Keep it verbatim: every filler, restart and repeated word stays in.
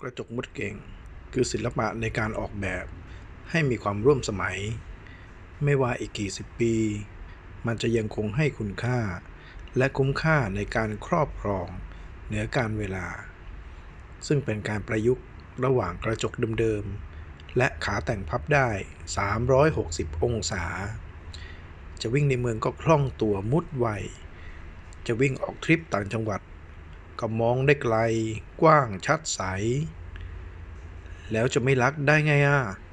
กระจกมดเก่งคือศิลปะในการออกแบบให้มีความร่วมสมัยไม่ว่าอีกกี่สิบปีมันจะยังคงให้คุณค่าและคุ้มค่าในการครอบครองเหนือการเวลาซึ่งเป็นการประยุกต์ระหว่างกระจกเดิมๆและขาแต่งพับได้สามร้อยหกสิบองศาจะวิ่งในเมืองก็คล่องตัวมุดไวจะวิ่งออกทริปต่างจังหวัดก็มองได้ไกลกว้างชัดใสแล้วจะไม่รักได้ไงอ่ะ